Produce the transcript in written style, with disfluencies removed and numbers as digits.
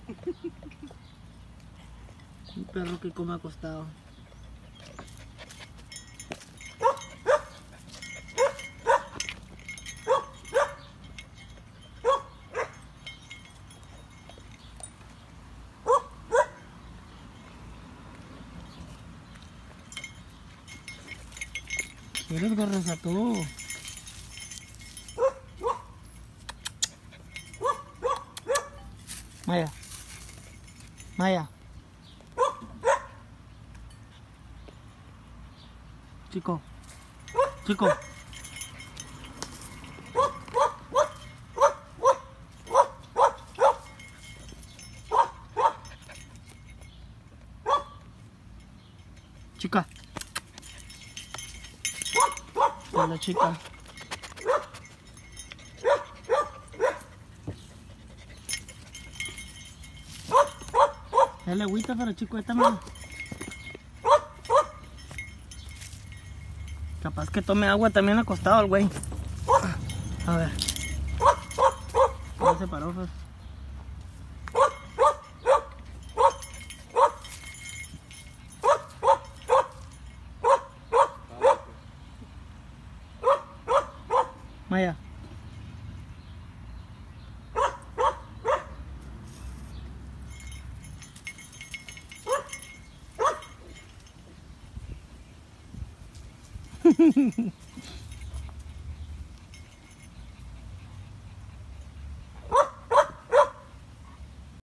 Un perro que come acostado. ¿Quieres gorros a tú? Maya. Maya. Chico. Chico. Chica. Hola, chica. Dale agüita para chico, también. Capaz que tome agua también acostado el güey. A ver. Ya se paró, pues. Maya.